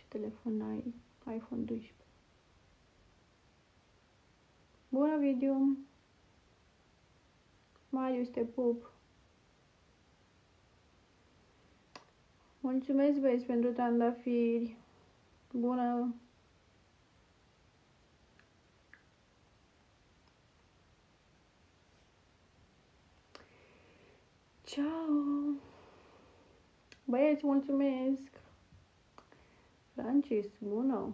telefon ai? iPhone 12. Bună, video! Marius, te pup! Mulțumesc, băieți, pentru trandafiri! Bună! Ciao! Băieți, mulțumesc! Francis, bună!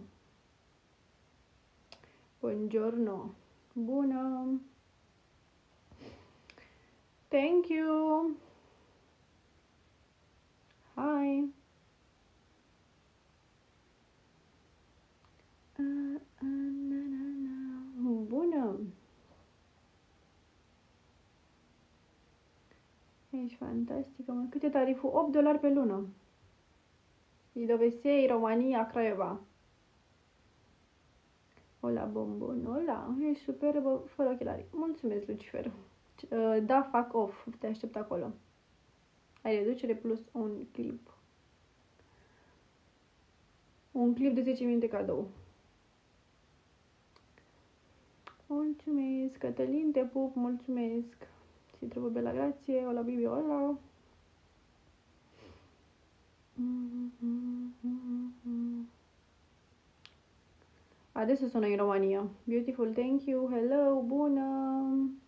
Buongiorno! Bună! Thank you! Hi! Bună! Ești fantastică, mă. Cât e tariful? $8 pe lună. Idovesei, România, Craiova. Ola, bombon, ola, ești superbă, fără ochelari. Mulțumesc, Lucifer. Da, fuck off, te aștept acolo. Ai reducere plus un clip. Un clip de 10 minute cadou. Mulțumesc, Cătălin, te pup, mulțumesc. Si trebuie bela grație, ola, bibi, ola. Adesso sono in Romania. Beautiful, thank you, hello, bună.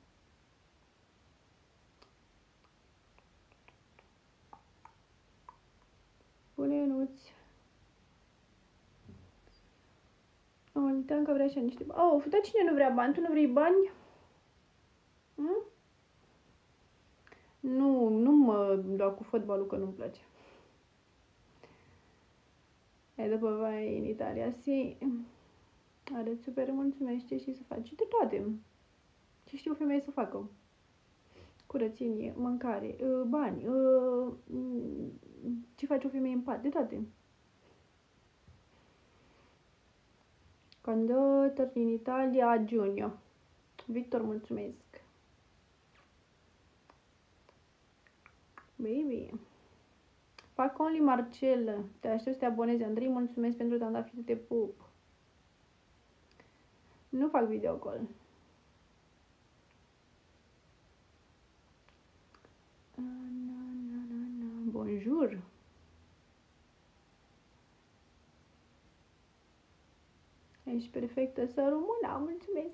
Bună, Ionuț. Uitam că vrea și niște bani. Oh, dar cine nu vrea bani? Tu nu vrei bani? Nu mă dau cu fotbalul, că nu-mi place. E după vai în Italia, si. Are super, mulțumesc, ce știi să faci? De toate. Ce știu femeie să facă? Curățenie, mâncare, bani, ce face o femeie în pat, de toate. Quando torni in Italia a giugno. Victor, mulțumesc. Baby. Fac only Marcel. Te aștept să te abonezi. Andrei, mulțumesc pentru trandafiri, te pup. Nu fac video call. Bonjour. Ești perfectă, să rămână, mulțumesc.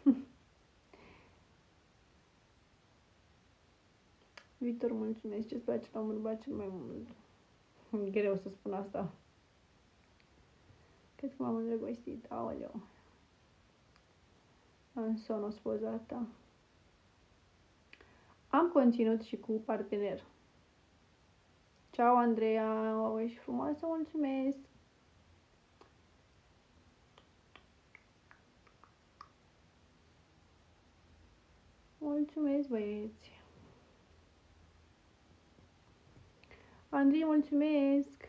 Victor, mulțumesc. Ce-ți place la un bărbat cel mai mult? E greu să spun asta. Cred că m-am îndrăgostit. Aoleu. Sono sposata. Am conținut și cu partener. Ciao, Andreea. Ești frumoasă, mulțumesc. Mulțumesc, băieți. Andrei, mulțumesc.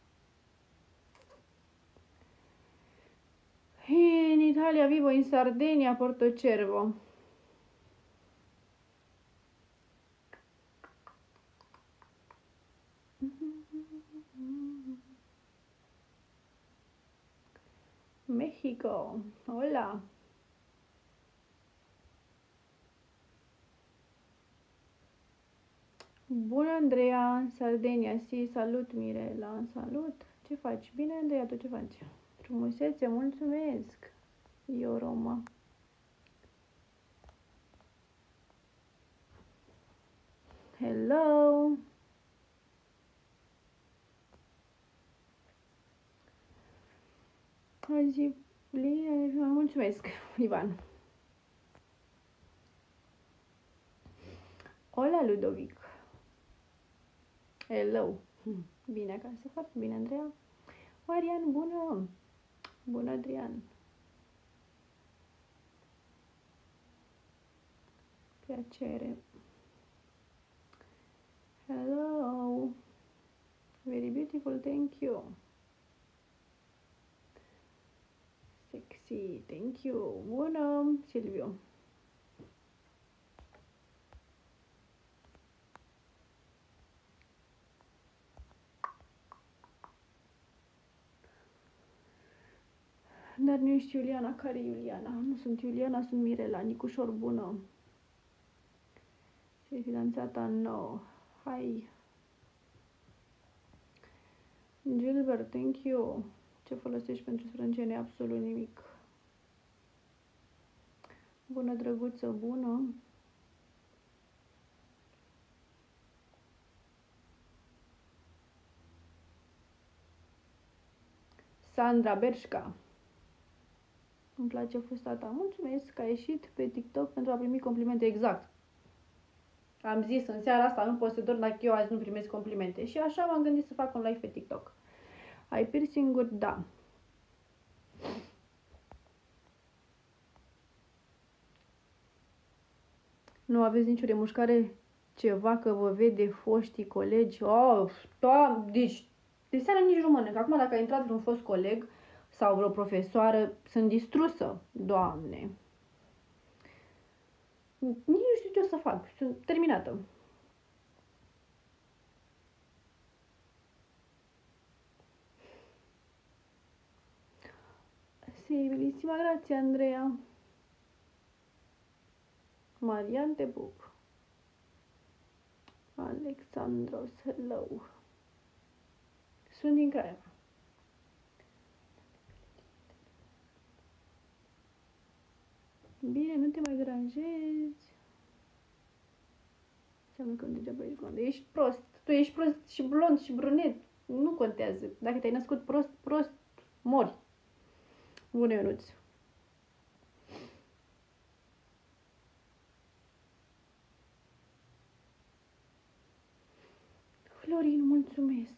In Italia vivo in Sardegna, Portocervo. Mexico. Hola. Bună, Andreea, Sardenia, si, salut, Mirela, salut. Ce faci? Bine, Andreea, tu ce faci? Frumusețe, mulțumesc. Eu, Roma. Hello. Azi, mulțumesc, Ivan. Hola, Ludovic. Hello. Bine acasă, foarte bine, Andreea. Marian, bună. Bună, Adrian. Piacere. Hello. Very beautiful, thank you. Sexy, thank you. Bună, Silviu. Dar nu ești Iuliana. Care e Iuliana? Nu sunt Iuliana, sunt Mirela. Nicușor bună. Se fidanțata nouă. Hai. Gilbert, thank you. Ce folosești pentru sprâncene? Absolut nimic. Bună, drăguță, bună. Sandra Berșca. Îmi place fusta ta. Mulțumesc că ai ieșit pe TikTok pentru a primi complimente. Exact. Am zis în seara asta, nu pot să dorm dacă eu azi nu primesc complimente. Și așa m-am gândit să fac un live pe TikTok. Ai piercing-uri? Da. Nu aveți nicio remușcare? Ceva că vă vede foștii colegi? Oh, deci de seara nici nu mănânc. Acum dacă a intrat vreun fost coleg sau vreo profesoară, sunt distrusă. Doamne! Nici nu știu ce o să fac. Sunt terminată. Sei bellissima, grazie Andrea. Marian, te pup. Alexandros, hello. Sunt din Craiova. Bine, nu te mai deranjezi. Înseamnă că degeaba ești blond. Ești prost. Tu ești prost și blond și brunet. Nu contează. Dacă te-ai născut prost, mori. Bună, Ionuț. Florin, mulțumesc.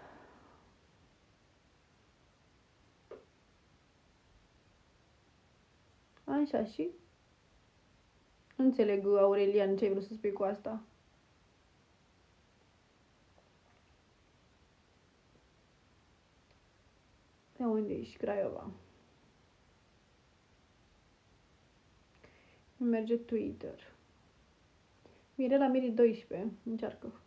Așa și? Nu înțeleg, Aurelian, ce ai vrut să spui cu asta. De unde ești? Craiova. Nu merge Twitter. Mirela Miri 12. Încearcă.